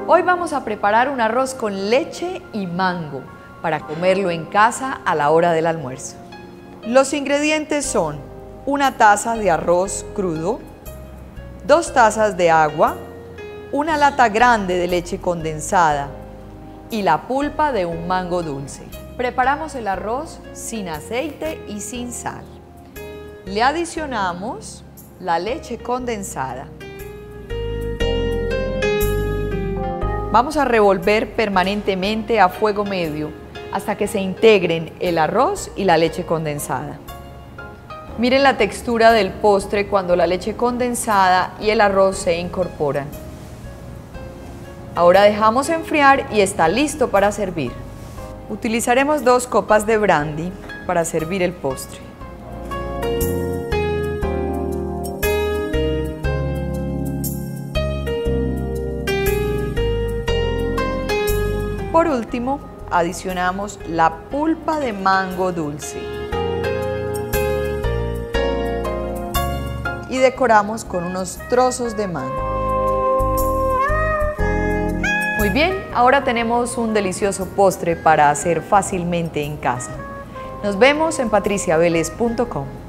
Hoy vamos a preparar un arroz con leche y mango para comerlo en casa a la hora del almuerzo. Los ingredientes son una taza de arroz crudo, 2 tazas de agua, una lata grande de leche condensada y la pulpa de un mango dulce. Preparamos el arroz sin aceite y sin sal. Le adicionamos la leche condensada. Vamos a revolver permanentemente a fuego medio hasta que se integren el arroz y la leche condensada. Miren la textura del postre cuando la leche condensada y el arroz se incorporan. Ahora dejamos enfriar y está listo para servir. Utilizaremos 2 copas de brandy para servir el postre. Por último, adicionamos la pulpa de mango dulce y decoramos con unos trozos de mango. Muy bien, ahora tenemos un delicioso postre para hacer fácilmente en casa. Nos vemos en patriciavelez.com.